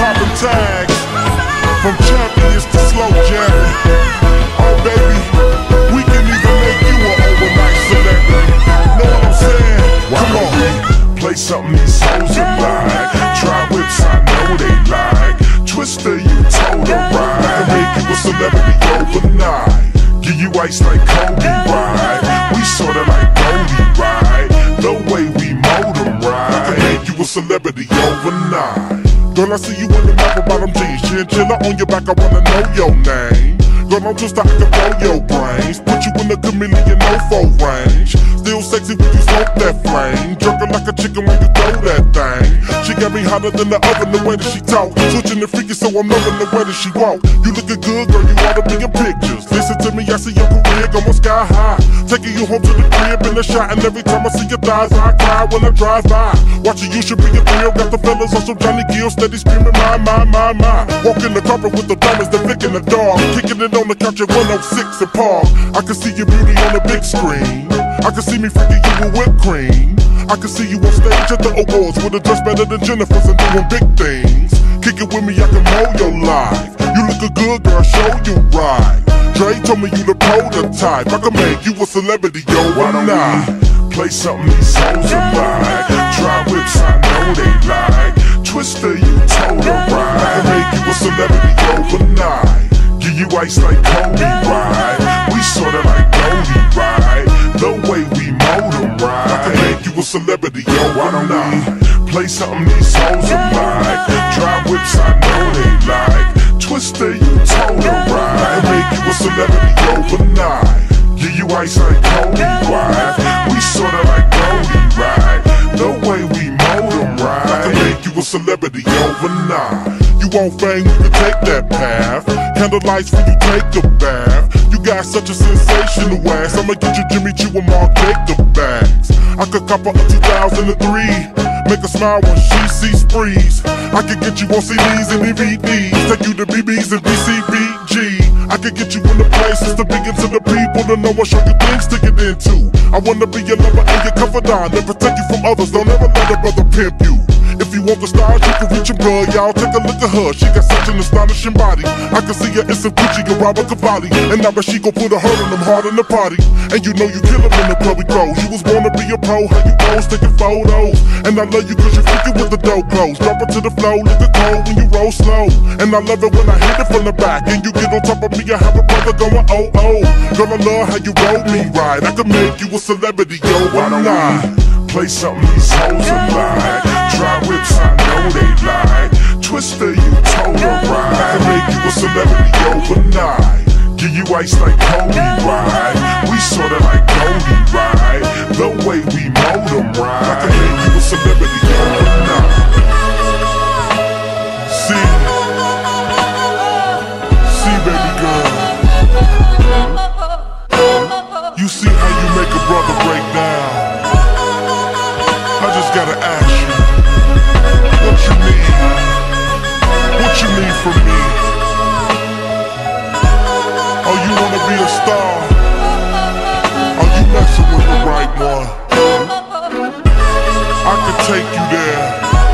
poppin' tags, from champions to slow jamming. Oh baby, we can even make you an overnight celebrity. Know what I'm saying? Come on, play something these hoes are like. Try whips, I know they like. Twister, you told her right. I can make you a celebrity overnight. Give you ice like Kobe, right? We sorta like Goldie, right? The way we mold them, right? I can make you a celebrity overnight. Girl, I see you in the map bottom jeans, chinchilla on your back, I wanna know your name. Girl, I'm just I can blow your brains, put you in the chameleon no-fo range. Still sexy when you smoke that flame, jerking like a chicken when you throw that thing. She got me hotter than the oven, the way that she talk, switching the freaky, so I'm loving the way that she walk. You looking good, girl, you oughta be in pictures. Listen to me, I see your career going sky high, taking you home to the crib in the shot, and every time I see your thighs, I cry when I drive by. Watching you should be a thrill, got the fellas on some Johnny Gill, steady screaming my. Walking the carpet with the diamonds, the Vic in the dog, kicking it on the couch at 106 and Park. I can see your beauty on the big screen. I can see me freaking you with whipped cream. I can see you on stage at the awards with a dress better than Jennifer's and doing big things. Kick it with me, I can mold your life. You look good, girl, show you right. Dre told me you the prototype. I can make you a celebrity, yo, why not? Play something these hoes are like. Try whips, I know they like. Twister, you told her right. I can make you a celebrity overnight. Give you ice like Kobe, right? We sorta like Goldie, right? The way we mold them, right? I can make you a celebrity, yo, why not? Play something these hoes are like. Try whips, I know they like. Twister, you told her right. I can make you a celebrity overnight. Give you ice like Kobe, right? We sorta like Goldie, right? The way we mold them, right? I can make you a celebrity overnight. You want fame, you can take that path. Candlelights when you take a bath. You got such a sensational ass, I'ma get you Jimmy Choo and Marc Jacob bags. I could cop her a 2003, make her smile when she sees sprees. I could get you on CDs and DVDs, take you to BBs and BCBG. I could get you in the places to be into the people to know and show you things to get into. I wanna be your lover and your confidant and protect you from others, don't ever let a brother pimp you. If you want the stars, you can reach your blood, y'all. Take a look at her, she got such an astonishing body. I can see her in some Gucci and Robert Cavalli, and I bet she gon' put a hurt on them hard in the party. And you know you kill them in the club we throw. You was born to be a pro, how you pose, taking photos. And I love you cause you freaking with the dope clothes. Drop it to the flow, look at cold when you roll slow. And I love it when I hit it from the back, and you get on top of me, I have a brother going oh. Girl, I love how you roll me right. I can make you a celebrity, yo, why not? Play something these hoes are like. Try whips, I know they like. Twister, you told her right. I can make you a celebrity overnight. Give you ice like Kobe, right? We sorta like Goldie, right? The way we mold them, right? I can make you a celebrity overnight. See, baby girl, you see how you make a brother break down. I just gotta ask you, what you need? What you need from me? Oh, you wanna be a star? Are you messing with the right one? I can take you there.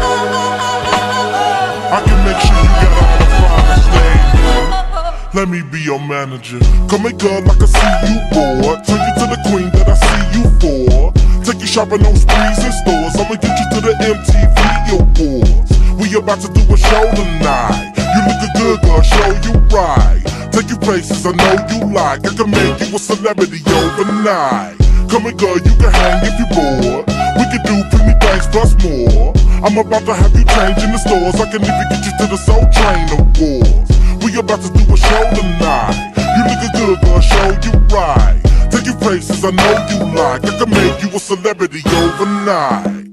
I can make sure you get all the finest things. Let me be your manager. Come here, girl, I can see you bored. Take you to the queen that I see you for. Take you shopping on sprees and stores. I'ma get you to the MTV Awards. We about to do a show tonight. You lookin' good, girl, show you right. Take you places I know you like. I can make you a celebrity overnight. Come here, girl, you can hang if you bored. We can do plenty things plus more. I'm about to have you change in the stores. I can even get you to the Soul Train Awards. We about to do a show tonight. You lookin' good, girl, show you right. Take you places I know you like. I can make you a celebrity overnight.